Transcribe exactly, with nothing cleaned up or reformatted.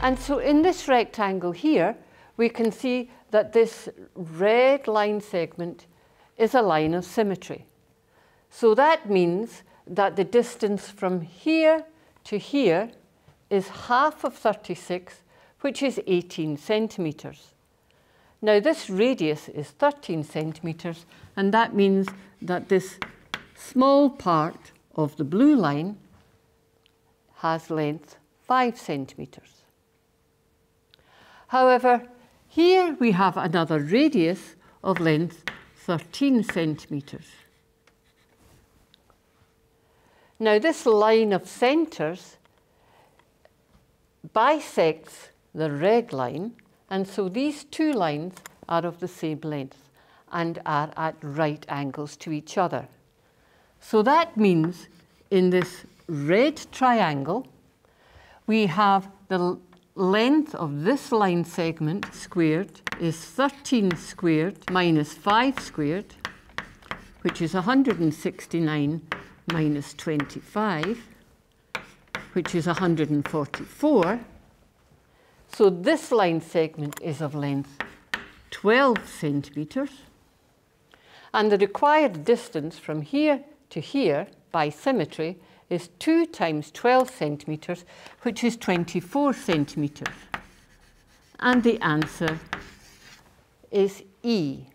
And so in this rectangle here, we can see that this red line segment is a line of symmetry. So that means that the distance from here to here is half of thirty-six, which is eighteen centimetres. Now this radius is thirteen centimetres, and that means that this small part of the blue line has length five centimetres. However, here we have another radius of length thirteen centimetres. Now this line of centres bisects the red line, and so these two lines are of the same length and are at right angles to each other. So that means in this red triangle, we have the length of this line segment squared is thirteen squared minus five squared, which is one hundred sixty-nine minus twenty-five, which is one hundred forty-four. So this line segment is of length twelve centimetres. And the required distance from here to here by symmetry is two times twelve centimetres, which is twenty-four centimetres. And the answer is E.